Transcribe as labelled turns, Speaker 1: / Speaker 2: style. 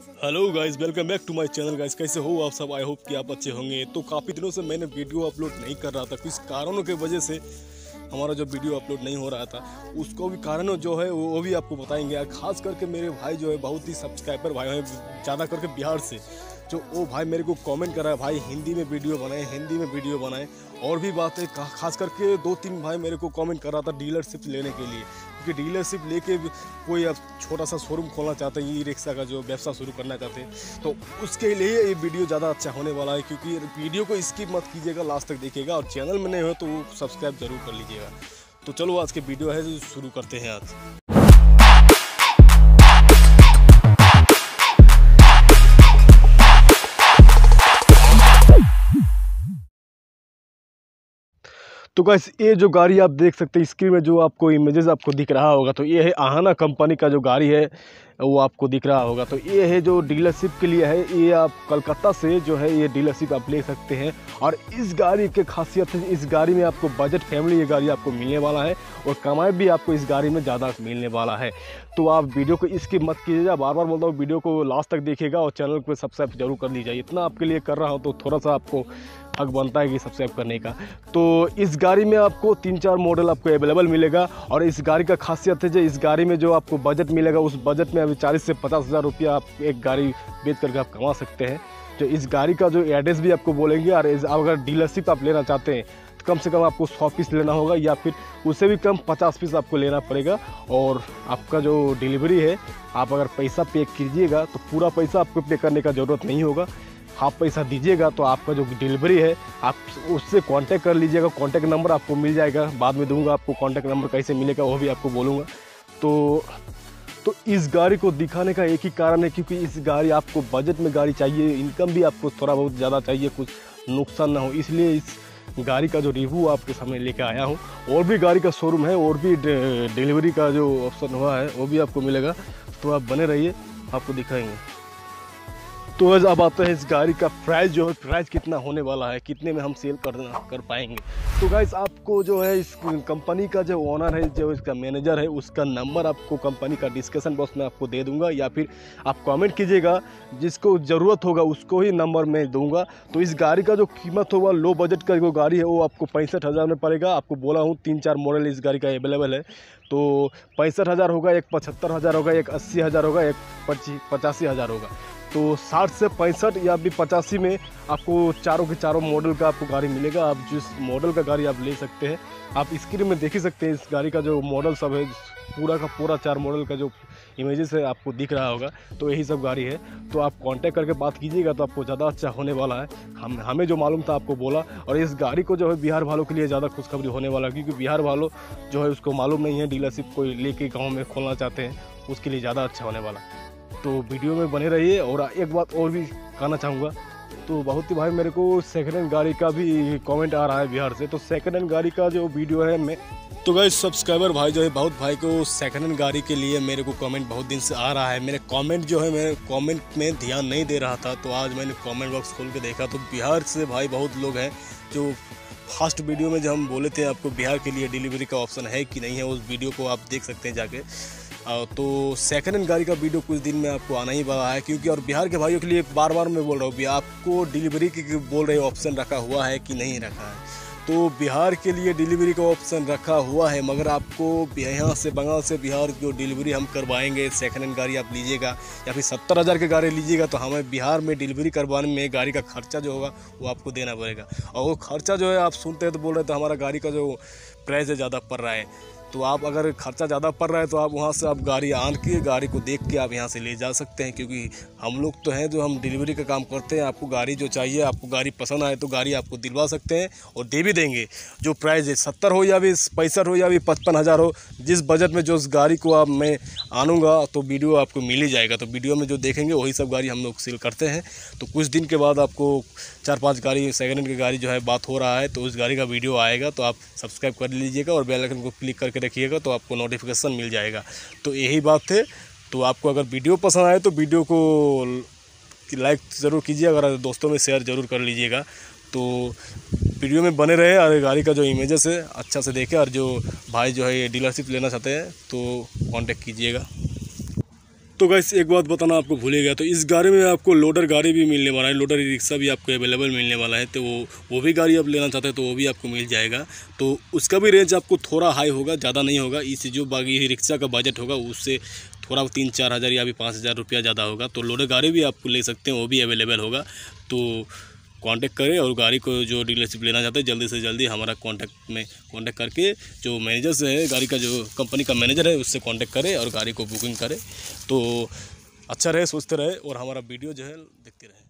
Speaker 1: Hello guys, welcome back to my channel guys. कैसे हो आप सब? आई होप कि आप अच्छे होंगे। तो काफ़ी दिनों से मैंने वीडियो अपलोड नहीं कर रहा था, कुछ कारणों की वजह से हमारा जो वीडियो अपलोड नहीं हो रहा था, उसको भी कारण जो है वो भी आपको बताएंगे। खास करके मेरे भाई जो है बहुत ही सब्सक्राइबर भाई हैं, ज़्यादा करके बिहार से, जो वो भाई मेरे को कमेंट कर रहा है भाई हिंदी में वीडियो बनाए, हिंदी में वीडियो बनाए। और भी बात है, खास करके 2-3 भाई मेरे को कमेंट कर रहा था डीलरशिप लेने के लिए, क्योंकि डीलरशिप लेके कोई अब छोटा सा शोरूम खोलना चाहते हैं, ई रिक्शा का जो व्यवसाय शुरू करना चाहते हैं। तो उसके लिए ये वीडियो ज़्यादा अच्छा होने वाला है, क्योंकि वीडियो को स्किप मत कीजिएगा, लास्ट तक देखिएगा। और चैनल में नए हो तो सब्सक्राइब जरूर कर लीजिएगा। तो चलो आज के वीडियो है जो शुरू करते हैं आज। तो गाइस, ये जो गाड़ी आप देख सकते हैं स्क्रीन में, जो आपको इमेजेस आपको दिख रहा होगा, तो ये है आहाना कंपनी का जो गाड़ी है वो आपको दिख रहा होगा। तो ये है जो डीलरशिप के लिए है, ये आप कलकत्ता से जो है ये डीलरशिप आप ले सकते हैं। और इस गाड़ी की खासियत है, इस गाड़ी में आपको बजट फ्रेंडली ये गाड़ी आपको मिलने वाला है, और कमाई भी आपको इस गाड़ी में ज़्यादा मिलने वाला है। तो आप वीडियो को स्किप मत कीजिएगा, बार बार बोलता हूँ वीडियो को लास्ट तक देखिएगा और चैनल को सब्सक्राइब जरूर कर लीजिए। इतना आपके लिए कर रहा हूँ तो थोड़ा सा आपको हक बनता है कि सब्सक्राइब करने का। तो इस गाड़ी में आपको 3-4 मॉडल आपको अवेलेबल मिलेगा। और इस गाड़ी का खासियत है जो इस गाड़ी में जो आपको बजट मिलेगा, उस बजट में अभी 40 से 50 हज़ार रुपया आप एक गाड़ी बेच करके आप कमा सकते हैं। जो इस गाड़ी का जो एड्रेस भी आपको बोलेंगे, और अगर डीलरशिप आप लेना चाहते हैं तो कम से कम आपको 100 पीस लेना होगा, या फिर उससे भी कम 50 पीस आपको लेना पड़ेगा। और आपका जो डिलीवरी है, आप अगर पैसा पे कीजिएगा तो पूरा पैसा आपको पे करने का ज़रूरत नहीं होगा। हाफ पैसा दीजिएगा तो आपका जो डिलीवरी है आप उससे कांटेक्ट कर लीजिएगा। कांटेक्ट नंबर आपको मिल जाएगा, बाद में दूंगा आपको। कांटेक्ट नंबर कैसे मिलेगा वो भी आपको बोलूँगा। तो इस गाड़ी को दिखाने का एक ही कारण है, क्योंकि इस गाड़ी आपको बजट में गाड़ी चाहिए, इनकम भी आपको थोड़ा बहुत ज़्यादा चाहिए, कुछ नुकसान ना हो, इसलिए इस गाड़ी का जो रिव्यू आपके सामने लेके आया हूँ। और भी गाड़ी का शोरूम है, और भी डिलीवरी का जो ऑप्शन हुआ है वो भी आपको मिलेगा। तो आप बने रहिए, आपको दिखाएंगे। तो अब आता है इस गाड़ी का प्राइस, जो है प्राइस कितना होने वाला है, कितने में हम सेल कर पाएंगे। तो गाइस, आपको जो है इस कंपनी का जो ओनर है, जो इसका मैनेजर है, उसका नंबर आपको कंपनी का डिस्क्रिप्शन बॉक्स में आपको दे दूंगा, या फिर आप कमेंट कीजिएगा, जिसको ज़रूरत होगा उसको ही नंबर मैं दूंगा। तो इस गाड़ी का जो कीमत होगा, लो बजट का जो गाड़ी है वो आपको 65,000 में पड़ेगा। आपको बोला हूँ 3-4 मॉडल इस गाड़ी का अवेलेबल है। तो 65,000 होगा, एक 75,000 होगा, एक 80,000 होगा, एक 85,000 होगा। तो 60 से 65 या भी 85 में आपको चारों के चारों मॉडल का आपको गाड़ी मिलेगा। आप जिस मॉडल का गाड़ी आप ले सकते हैं, आप स्क्रीन में देख ही सकते हैं। इस गाड़ी का जो मॉडल सब है, पूरा का पूरा 4 मॉडल का जो इमेजेस है आपको दिख रहा होगा, तो यही सब गाड़ी है। तो आप कांटेक्ट करके बात कीजिएगा तो आपको ज़्यादा अच्छा होने वाला है। हमें जो मालूम था आपको बोला। और इस गाड़ी को जो है बिहार वालों के लिए ज़्यादा खुशखबरी होने वाला है, क्योंकि बिहार वालों जो है उसको मालूम नहीं है डीलरशिप कोई लेके गाँव में खोलना चाहते हैं, उसके लिए ज़्यादा अच्छा होने वाला। तो वीडियो में बने रहिए। और एक बात और भी कहना चाहूँगा, तो बहुत ही भाई मेरे को सेकंड हैंड गाड़ी का भी कमेंट आ रहा है बिहार से। तो सेकंड हैंड गाड़ी का जो वीडियो है, मैं तो गाइस सब्सक्राइबर भाई जो है बहुत भाई को सेकंड हैंड गाड़ी के लिए मेरे को कमेंट बहुत दिन से आ रहा है। मेरे कमेंट जो है, मेरे कमेंट में ध्यान नहीं दे रहा था, तो आज मैंने कमेंट बॉक्स खोल के देखा तो बिहार से भाई बहुत लोग हैं। जो फर्स्ट वीडियो में जो हम बोले थे आपको बिहार के लिए डिलीवरी का ऑप्शन है कि नहीं है, उस वीडियो को आप देख सकते हैं जाके। तो सेकंड हैंड गाड़ी का वीडियो कुछ दिन में आपको आना ही वाला है, क्योंकि और बिहार के भाइयों के लिए बार बार मैं बोल रहा हूँ, आपको डिलीवरी की बोल रहे ऑप्शन रखा हुआ है कि नहीं रखा है। तो बिहार के लिए डिलीवरी का ऑप्शन रखा हुआ है, मगर आपको यहाँ से बंगाल से बिहार जो डिलीवरी हम करवाएंगे, सेकंड हैंड गाड़ी आप लीजिएगा या फिर 70,000 की गाड़ी लीजिएगा, तो हमें बिहार में डिलीवरी करवाने में गाड़ी का खर्चा जो होगा वो आपको देना पड़ेगा। और वो खर्चा जो है आप सुनते हैं तो बोल रहे तो हमारा गाड़ी का जो प्राइस है ज़्यादा पड़ रहा है। तो आप अगर खर्चा ज़्यादा पड़ रहा है तो आप वहाँ से आप गाड़ी आन के गाड़ी को देख के आप यहाँ से ले जा सकते हैं, क्योंकि हम लोग तो हैं जो हम डिलीवरी का काम करते हैं। आपको गाड़ी जो चाहिए, आपको गाड़ी पसंद आए तो गाड़ी आपको दिलवा सकते हैं और दे भी देंगे। जो प्राइस है 70 हो या भी 65 हो या भी 55,000 हो, जिस बजट में जो उस गाड़ी को आप मैं आनूँगा तो वीडियो आपको मिल ही जाएगा। तो वीडियो में जो देखेंगे वही सब गाड़ी हम लोग सेल करते हैं। तो कुछ दिन के बाद आपको 4-5 गाड़ी सेकंड हैंड की गाड़ी जो है बात हो रहा है, तो उस गाड़ी का वीडियो आएगा। तो आप सब्सक्राइब कर लीजिएगा और बेल आइकन को क्लिक करके रखिएगा, तो आपको नोटिफिकेशन मिल जाएगा। तो यही बात है। तो आपको अगर वीडियो पसंद आए तो वीडियो को लाइक ज़रूर कीजिए, अगर दोस्तों में शेयर ज़रूर कर लीजिएगा। तो वीडियो में बने रहे और गाड़ी का जो इमेजेस है अच्छा से देखें। और जो भाई जो है ये डीलरशिप लेना चाहते हैं तो कांटेक्ट कीजिएगा। तो गाइस एक बात बताना आपको भूल गया, तो इस गाड़ी में आपको लोडर गाड़ी भी मिलने वाला है, लोडर रिक्शा भी आपको अवेलेबल मिलने वाला है। तो वो भी गाड़ी आप लेना चाहते हैं तो वो भी आपको मिल जाएगा। तो उसका भी रेंज आपको थोड़ा हाई होगा, ज़्यादा नहीं होगा। इस जो बाकी रिक्शा का बजट होगा उससे थोड़ा 3-4 हज़ार या भी 5,000 रुपया ज़्यादा होगा। तो लोडर गाड़ी भी आपको ले सकते हैं, वो भी अवेलेबल होगा। तो कांटेक्ट करें और गाड़ी को जो डीलरशिप लेना चाहते हैं जल्दी से जल्दी हमारा कांटेक्ट करके जो मैनेजर से है, गाड़ी का जो कंपनी का मैनेजर है उससे कांटेक्ट करें और गाड़ी को बुकिंग करें। तो अच्छा रहे, सोचते रहे और हमारा वीडियो जो है देखते रहे।